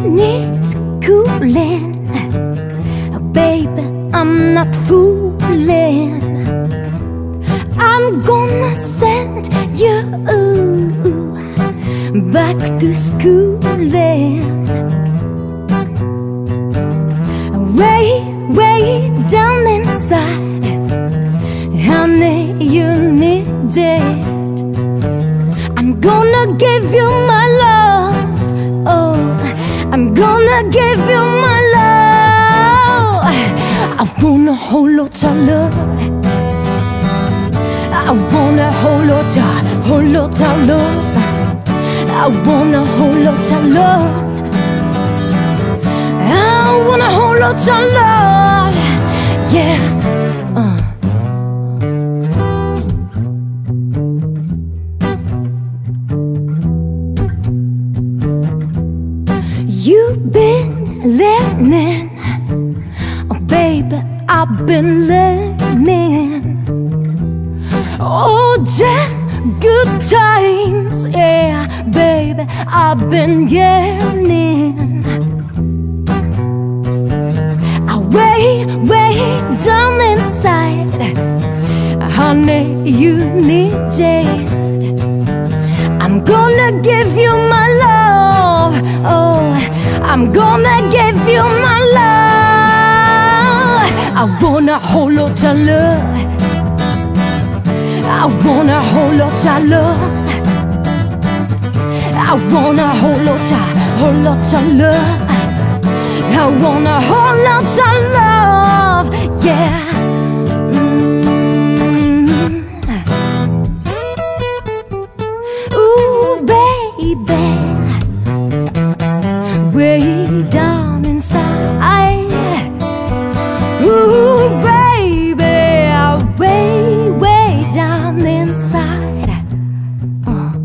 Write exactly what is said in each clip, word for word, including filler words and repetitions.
needs cooling, baby, I'm not fooling. I'm gonna send you back to schooling. Way, way down inside, honey, you need it. I'm gonna give you my love. Oh, I'm gonna give you my love. I wanna hold lot of love. I wanna hold lot of, hold lot of love. I wanna hold lot of love. I wanna hold lot of love. Yeah. Uh. You've been learning, oh baby, I've been learning. Oh, damn good times, yeah, baby, I've been yearning. I way, way down inside, honey, you need it. I'm gonna give you my love. Oh, I'm gonna give you my love. I wanna hold lot of love. I wanna hold lot of love. I wanna hold lot of, hold lot of love. I wanna hold lot of love, yeah. Way down inside, ooh baby, way, way down inside. uh.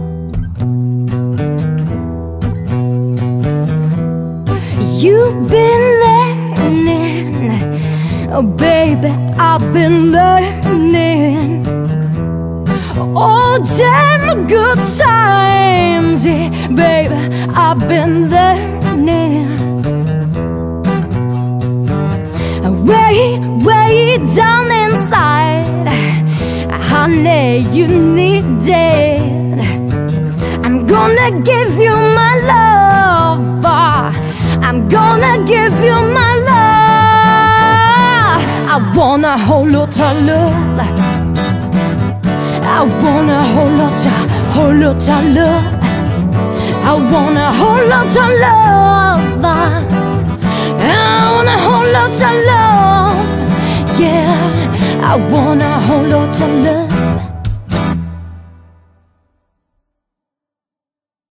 You've been learning, oh baby, I've been learning. Oh, damn good times, yeah, baby, I've been learning. Way, way down inside, honey, you need it. I'm gonna give you my love. I'm gonna give you my love. I wanna hold lot of love. I wanna hold lot of, hold lot of love. I wanna hold lot of love. I wanna hold lot of love. Yeah, I wanna hold lot of love.